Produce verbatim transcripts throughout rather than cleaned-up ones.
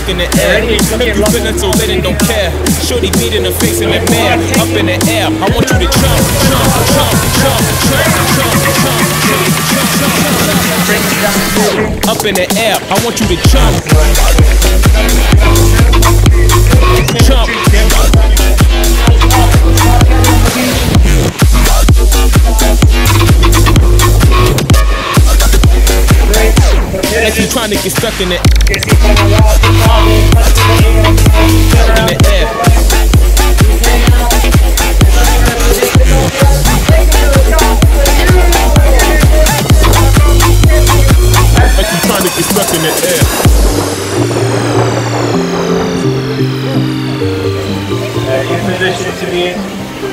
stuck in the air. If you feeling so lit and don't care, shorty beat in the face in the mirror. Up in the air, I want you to jump, jump, jump, jump, jump, jump, jump. Up in the air, I want you to jump, jump. Like you trying to get stuck in it. In the air. Like you trying to get stuck in the air. Uh, in position to be in.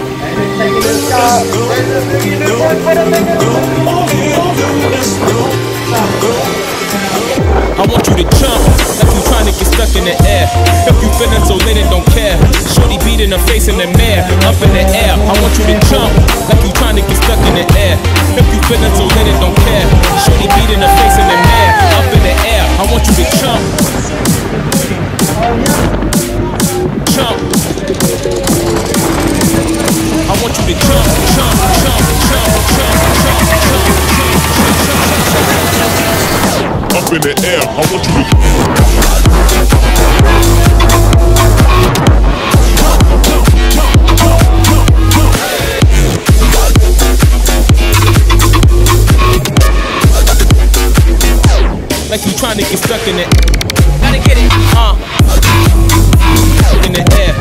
I want you to jump, like you trying to get stuck in the air. If you feeling so lit and don't care, shorty beat in the face in the mirror. Up in the air, I want you to jump, like you trying to get stuck in the air. If you feeling so lit and don't care, shorty beat in the face in the mirror. Up in the air, I want you to jump, jump. I want you to jump, jump, jump, jump, jump, jump, jump, jump. Up in the air, I want you to like you trying to get stuck in it. Gotta get it, uh. In the air.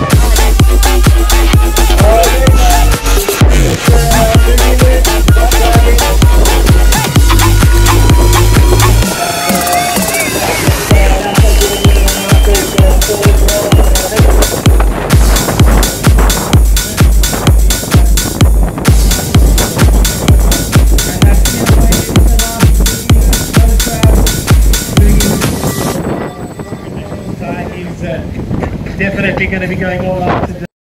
Definitely going to be going all out today.